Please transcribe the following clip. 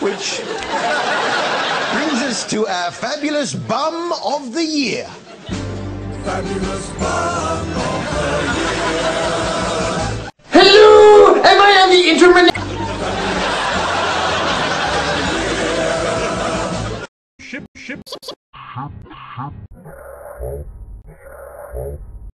Which brings us to our fabulous bum of the year. Fabulous bum of the year. Hello! Am I on the internet? Ship.